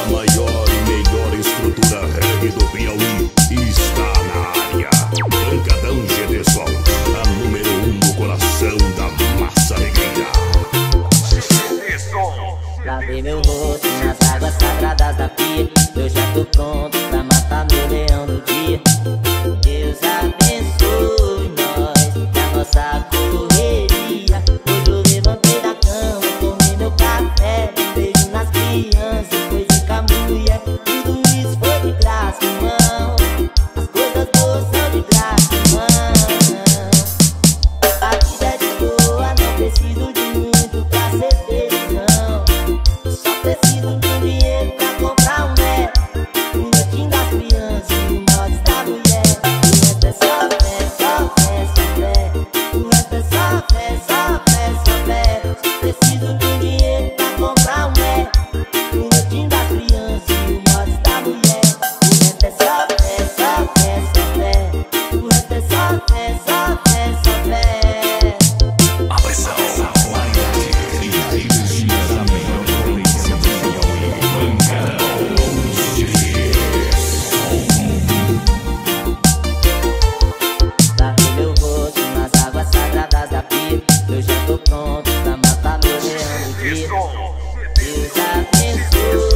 maior e melhor estrutura reggae do Piauí está na área. Pancadão Gederson, a número 1 no coração da massa negra. Lavei meu rosto nas águas sagradas da pia. Eu já tô pronto pra matar meu leão do dia. Deus abençoe nós e a nossa correria. Hoje eu levantei da cama, tomei meu café, um beijo nas crianças, depois com a mulher. Tudo isso foi de graça, irmão. As coisas boas são de graça, irmão. A vida é de boa, não preciso de muito pra ser feliz, não. Só preciso de um dinheiro pra comprar um Mac, um netinho das crianças e um mods da mulher. O resto é só fé, só fé, só fé. O resto é só fé, só fé, só fé. Só preciso de um dinheiro pra comprar um Mac, um netinho das crianças e um mods da mulher. O resto é só fé, só fé, só fé. O resto é só fé, só fé, só fé. A pressão, a qualidade e a energia da melhor potência do Piauí. Pancadão Gederson. Lavei meu rosto nas águas sagradas da pia. Eu já tô pronto pra matar meu leão do dia. Deus abençoe